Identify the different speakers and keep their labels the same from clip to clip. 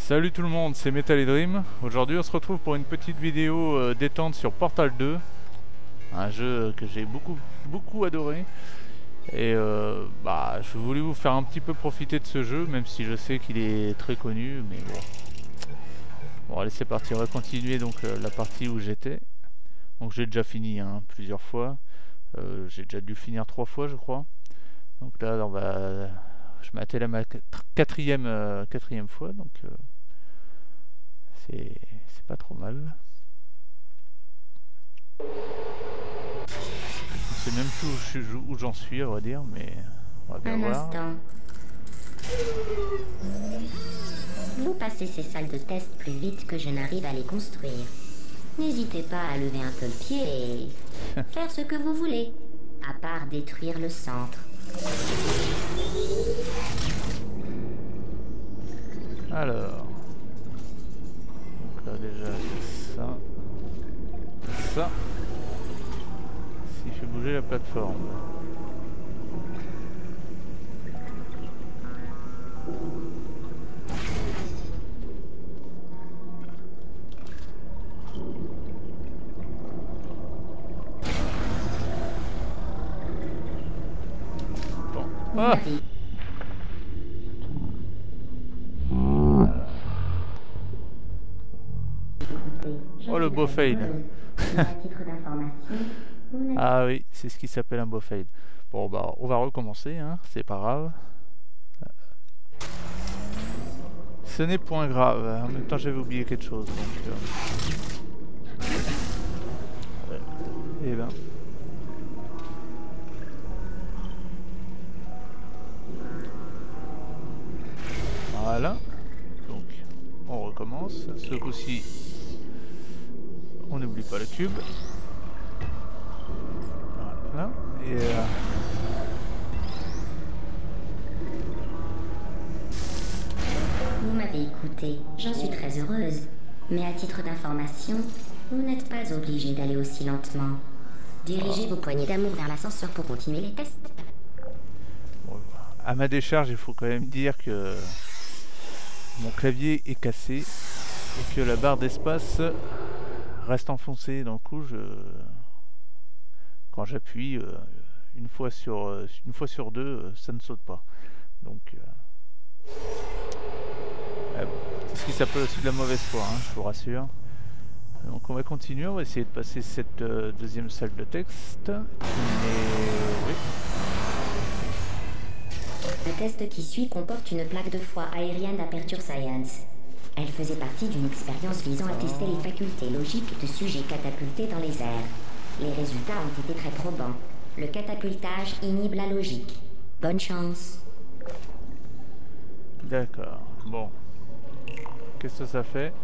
Speaker 1: Salut tout le monde, c'est Metal et Dream. Aujourd'hui on se retrouve pour une petite vidéo détente sur Portal 2. Un jeu que j'ai beaucoup adoré. Et je voulais vous faire un petit peu profiter de ce jeu, même si je sais qu'il est très connu, mais bon. Bon allez, c'est parti, on va continuer donc la partie où j'étais. Donc j'ai déjà fini plusieurs fois. J'ai déjà dû finir 3 fois je crois. Donc là je m'attelle à ma quatrième fois, donc c'est pas trop mal. Je sais même plus où j'en suis, à vrai dire, mais on va bien voir.
Speaker 2: Instant. Vous passez ces salles de test plus vite que je n'arrive à les construire. N'hésitez pas à lever un peu le pied et faire ce que vous voulez, à part détruire le centre.
Speaker 1: Alors, donc là déjà ça, si je fais bouger la plateforme. Bon, ah! Oh le beau fail. Ah oui, c'est ce qui s'appelle un beau fail. Bon bah on va recommencer, c'est pas grave. Ce n'est point grave, en même temps j'avais oublié quelque chose donc et ben. Voilà. Donc on recommence. Ce coup-ci on n'oublie pas le cube. Voilà. Et
Speaker 2: Vous m'avez écouté, j'en suis très heureuse. Mais à titre d'information, vous n'êtes pas obligé d'aller aussi lentement. Dirigez vos poignées d'amour vers l'ascenseur pour continuer les tests.
Speaker 1: bon, à ma décharge, il faut quand même dire que mon clavier est cassé et que la barre d'espace reste enfoncée. Dans le coup, quand j'appuie une fois sur deux, ça ne saute pas. Donc c'est ce qui s'appelle aussi de la mauvaise foi, je vous rassure. Donc on va continuer, on va essayer de passer cette deuxième salle de texte. Oui.
Speaker 2: Le test qui suit comporte une plaque de foie aérienne d'Aperture Science. Elle faisait partie d'une expérience visant à tester les facultés logiques de sujets catapultés dans les airs. Les résultats ont été très probants. Le catapultage inhibe la logique. Bonne chance.
Speaker 1: D'accord, bon. Qu'est-ce que ça fait?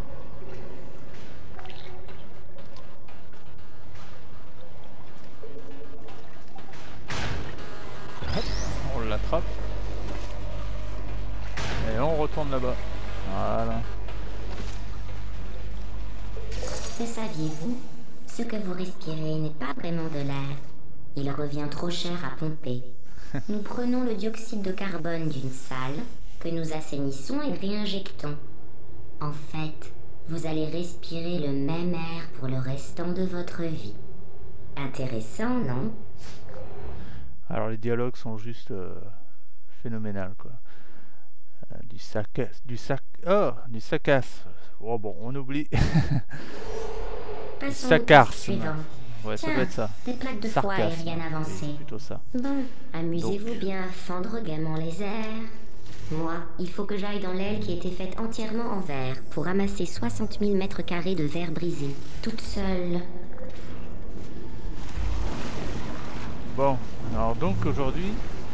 Speaker 1: Hop, on l'attrape. Et on retourne là-bas. Voilà.
Speaker 2: Que saviez-vous? Ce que vous respirez n'est pas vraiment de l'air. Il revient trop cher à pomper. Nous prenons le dioxyde de carbone d'une salle, que nous assainissons et réinjectons. En fait, vous allez respirer le même air pour le restant de votre vie. Intéressant, non?
Speaker 1: Alors les dialogues sont juste phénoménales, quoi. Du sacasse. Oh bon, on oublie. Du sacarsme. Ouais, ça doit être ça.
Speaker 2: Des plaques de foie aériennes avancées.
Speaker 1: Plutôt ça.
Speaker 2: Bon, amusez-vous bien à fendre gaiement les airs. Moi, il faut que j'aille dans l'aile qui était faite entièrement en verre pour ramasser 60 000 mètres carrés de verre brisé, toute seule.
Speaker 1: Bon, alors donc aujourd'hui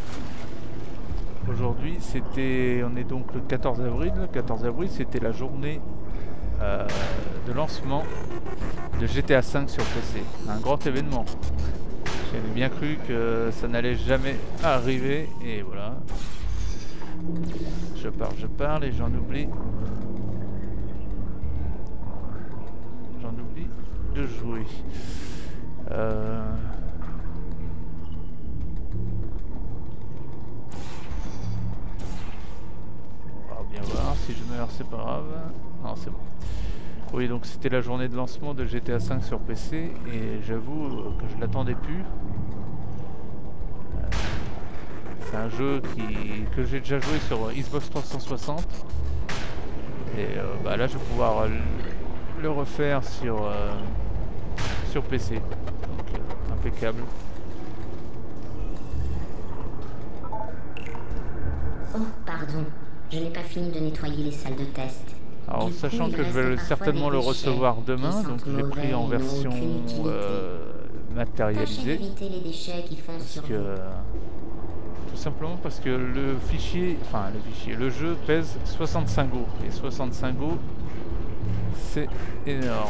Speaker 1: on est donc le 14 avril. Le 14 avril c'était la journée de lancement de GTA V sur PC. Un grand événement. J'avais bien cru que ça n'allait jamais arriver et voilà. Je parle et j'en oublie de jouer. On va bien voir si je meurs, c'est pas grave. Non, c'est bon. Oui, donc c'était la journée de lancement de GTA V sur PC et j'avoue que je l'attendais plus. C'est un jeu que j'ai déjà joué sur Xbox 360 et bah là je vais pouvoir le refaire sur PC. Donc impeccable.
Speaker 2: Oh, pardon. Je n'ai pas fini de nettoyer les salles de test.
Speaker 1: Alors
Speaker 2: Du
Speaker 1: sachant
Speaker 2: coup,
Speaker 1: que
Speaker 2: il
Speaker 1: je vais
Speaker 2: reste
Speaker 1: certainement le
Speaker 2: parfois des
Speaker 1: recevoir
Speaker 2: déchets
Speaker 1: demain,
Speaker 2: qui
Speaker 1: donc
Speaker 2: sentent
Speaker 1: je l'ai pris en
Speaker 2: mauvais et n'ont
Speaker 1: version
Speaker 2: aucune utilité. Tâchez
Speaker 1: matérialisée.
Speaker 2: d'éviter les déchets qui font
Speaker 1: Parce
Speaker 2: sur
Speaker 1: que
Speaker 2: vous.
Speaker 1: tout simplement parce que le jeu pèse 65 Go et 65 Go c'est énorme.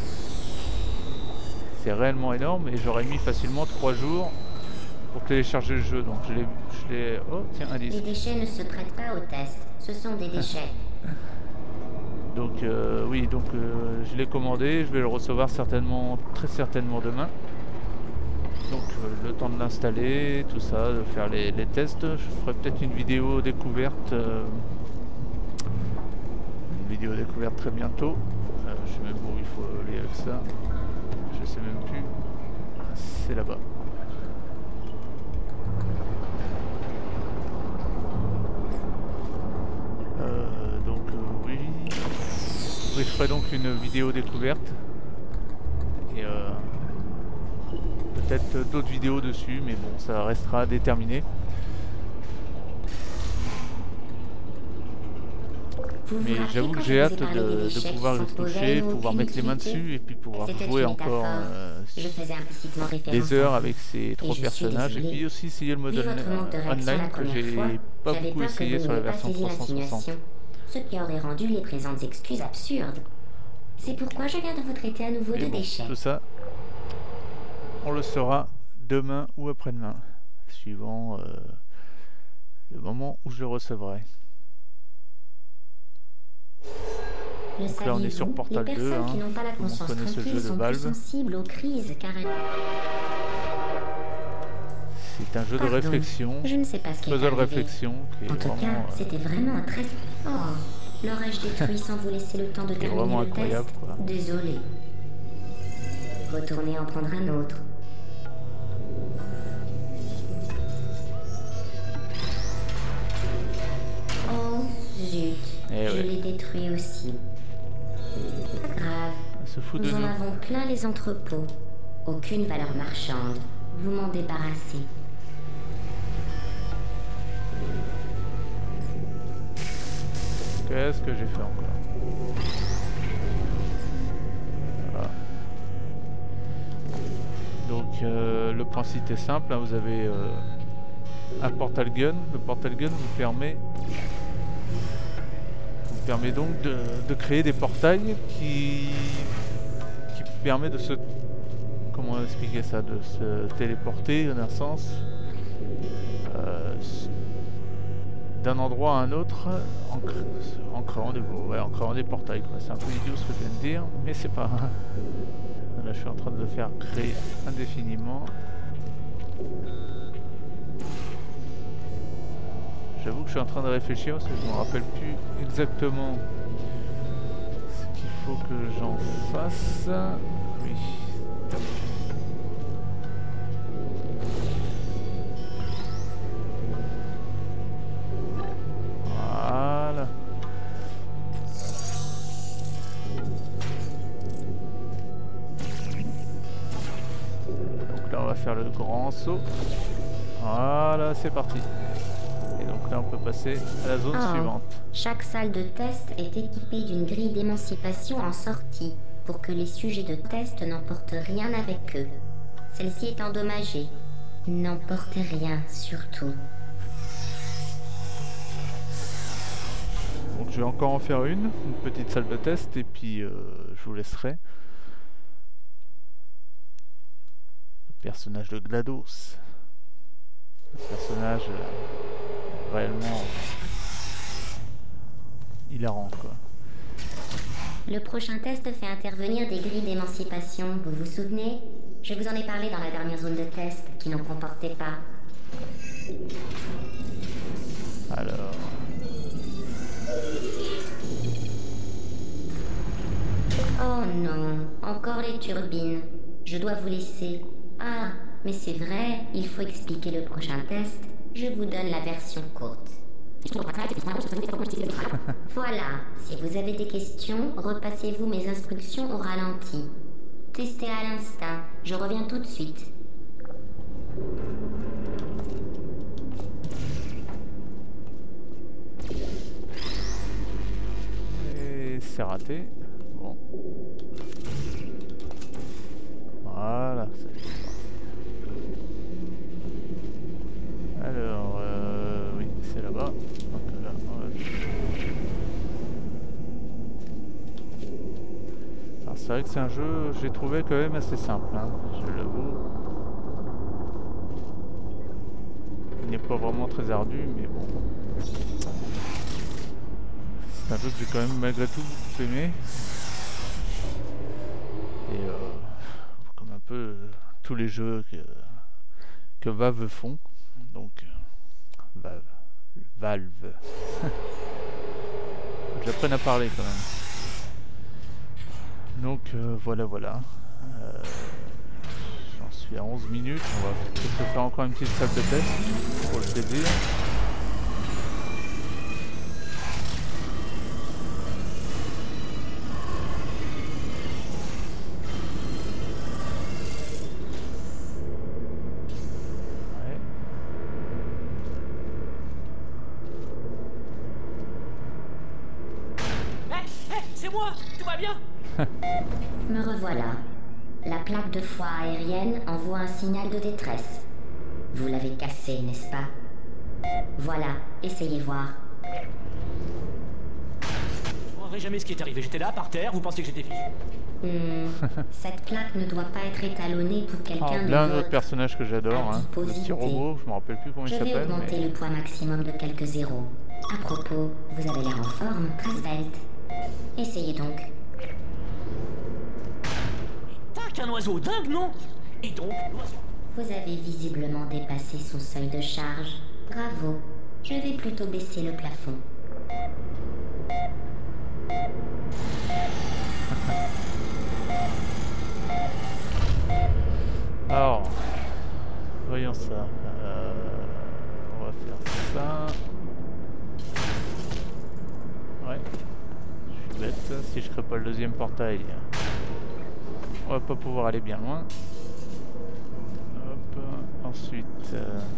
Speaker 1: C'est réellement énorme et j'aurais mis facilement 3 jours pour télécharger le jeu. Donc je l'ai. Oh tiens, un
Speaker 2: Les
Speaker 1: disque.
Speaker 2: déchets ne se prêtent pas au test. Ce sont des déchets.
Speaker 1: Donc oui, donc je l'ai commandé, je vais le recevoir très certainement demain. Donc le temps de l'installer, tout ça, de faire les tests. Je ferai peut-être une vidéo découverte. Très bientôt. Je sais même où il faut aller avec ça. Je sais même plus. C'est là-bas. Oui. Oui, je ferai donc une vidéo découverte. Et peut-être d'autres vidéos dessus, mais bon, ça restera à déterminer. Mais j'avoue que j'ai hâte de pouvoir le toucher, pouvoir mettre les mains dessus et puis pouvoir jouer encore des heures avec ces 3 personnages. Et puis aussi essayer le mode online que j'ai pas beaucoup essayé sur la version 360.
Speaker 2: Ce qui aurait rendu les présentes excuses absurdes. C'est pourquoi je viens de vous traiter à nouveau de déchets.
Speaker 1: Tout ça, on le saura demain ou après-demain, suivant le moment où je le recevrai. Donc là on est sur Portal 2,
Speaker 2: les personnes qui n'ont pas la conscience tranquille sont plus sensibles aux crises car elles...
Speaker 1: C'est un jeu de réflexion,
Speaker 2: je ne sais pas ce qui est
Speaker 1: puzzle
Speaker 2: arrivé.
Speaker 1: réflexion qui est
Speaker 2: en tout
Speaker 1: vraiment,
Speaker 2: cas, c'était vraiment un très... Oh, l'aurais-je détruit sans vous laisser le temps de terminer le test?
Speaker 1: Quoi.
Speaker 2: Désolé. Retournez en prendre un autre. Oh, zut. Je l'ai détruit aussi. Pas grave. Nous en avons plein les entrepôts. Aucune valeur marchande. Vous m'en débarrassez.
Speaker 1: Qu'est-ce que j'ai fait encore? Voilà. Donc le principe est simple, hein, vous avez un portal gun. Le portal gun vous permet donc de créer des portails qui permet de se... Comment expliquer ça? De se téléporter d'un sens d'un endroit à un autre en créant des portails. C'est un peu idiot ce que je viens de dire, mais c'est pas... Là je suis en train de le faire créer indéfiniment. J'avoue que je suis en train de réfléchir parce que je ne me rappelle plus exactement ce qu'il faut que j'en fasse. Oui. Voilà. Donc là on va faire le grand saut. Voilà, c'est parti. Et donc là on peut passer à la zone suivante.
Speaker 2: Chaque salle de test est équipée d'une grille d'émancipation en sortie pour que les sujets de test n'emportent rien avec eux. Celle-ci est endommagée. N'emportez rien, surtout.
Speaker 1: Donc je vais encore en faire une petite salle de test et puis je vous laisserai. Le personnage de GLaDOS. Le personnage réellement hilarant quoi.
Speaker 2: Le prochain test fait intervenir des grilles d'émancipation, vous vous souvenez? Je vous en ai parlé dans la dernière zone de test, qui n'en comportait pas.
Speaker 1: Alors...
Speaker 2: Oh non, encore les turbines. Je dois vous laisser. Ah, mais c'est vrai, il faut expliquer le prochain test. Je vous donne la version courte. Voilà, si vous avez des questions, repassez-vous mes instructions au ralenti. Testez à l'instinct, je reviens tout de suite.
Speaker 1: Et c'est raté. Bon. Voilà, ça y est, c'est parti. Alors, oui, c'est là-bas. Donc là, on va... Alors c'est vrai que c'est un jeu, j'ai trouvé quand même assez simple, hein, je l'avoue. Il n'est pas vraiment très ardu, mais bon. C'est un jeu que j'ai quand même malgré tout beaucoup aimé. Et comme un peu tous les jeux que Valve font. Donc, Valve. Faut que j'apprenne à parler quand même. Donc voilà. J'en suis à 11 minutes. On va peut-être faire encore une petite salle de test pour le plaisir.
Speaker 2: Me revoilà. La plaque de foie aérienne envoie un signal de détresse. Vous l'avez cassé, n'est-ce pas? Voilà, essayez voir.
Speaker 3: Je comprendrai jamais ce qui est arrivé. J'étais là, par terre, vous pensiez que j'étais fichu.
Speaker 2: Cette plaque ne doit pas être étalonnée pour quelqu'un de
Speaker 1: Plein d'autres
Speaker 2: votre
Speaker 1: personnages que j'adore, hein. Le petit robot, je me rappelle plus comment il
Speaker 2: Je vais
Speaker 1: s'appelle.
Speaker 2: augmenter le poids maximum de quelques zéros. À propos, vous avez l'air en forme, très svelte. Essayez donc.
Speaker 3: Tac, un oiseau dingue, non? Et donc, l'oiseau.
Speaker 2: Vous avez visiblement dépassé son seuil de charge. Bravo. Je vais plutôt baisser le plafond.
Speaker 1: Alors, voyons ça. On va faire ça. Ouais. Je suis bête. Si je crée pas le deuxième portail, on va pas pouvoir aller bien loin. Hop. Ensuite.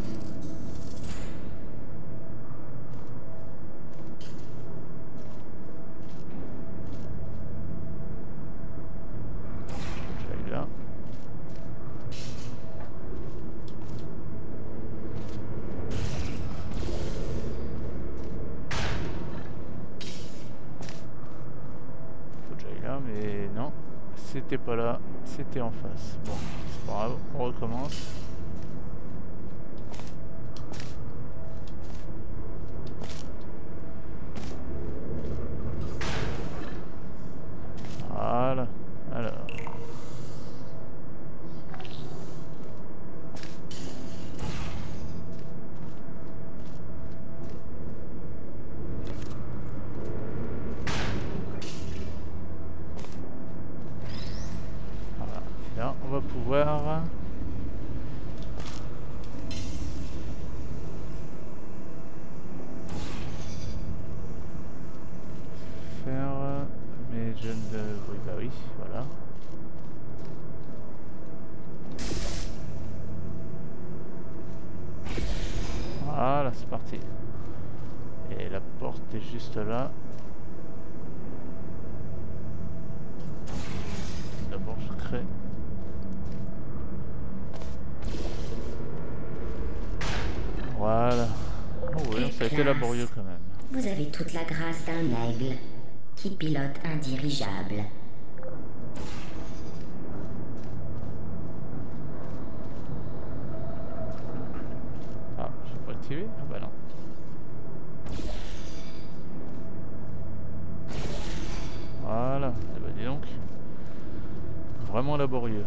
Speaker 1: J'aille là. Mais non, c'était pas là, c'était en face. Bon, c'est pas grave, on recommence. Voilà, alors. Là, on va pouvoir faire, mais je ne... Oui, bah oui, voilà. Voilà, c'est parti. Et la porte est juste là. D'abord, je crée. Voilà. Oh oui, ça a été laborieux quand même.
Speaker 2: Vous avez toute la grâce d'un aigle qui pilote un dirigeable.
Speaker 1: Ah, je peux pas activer? Ah bah non. Voilà, et bah dis donc. Vraiment laborieux.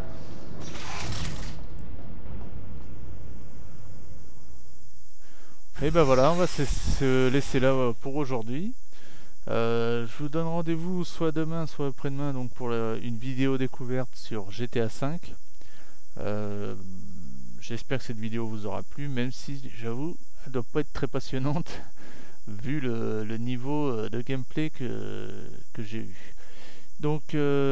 Speaker 1: Et ben voilà, on va se laisser là pour aujourd'hui. Je vous donne rendez-vous soit demain, soit après-demain, donc pour une vidéo découverte sur GTA V. J'espère que cette vidéo vous aura plu, même si j'avoue, elle doit pas être très passionnante vu le niveau de gameplay que j'ai eu. Donc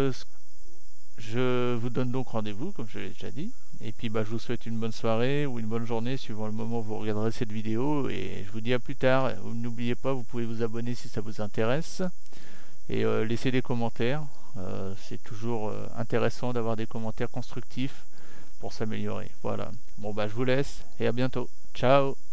Speaker 1: je vous donne donc rendez-vous, comme je l'ai déjà dit. Et puis je vous souhaite une bonne soirée ou une bonne journée suivant le moment où vous regarderez cette vidéo. Et je vous dis à plus tard. N'oubliez pas, vous pouvez vous abonner si ça vous intéresse. Et laisser des commentaires. C'est toujours intéressant d'avoir des commentaires constructifs pour s'améliorer. Voilà. Bon je vous laisse et à bientôt. Ciao.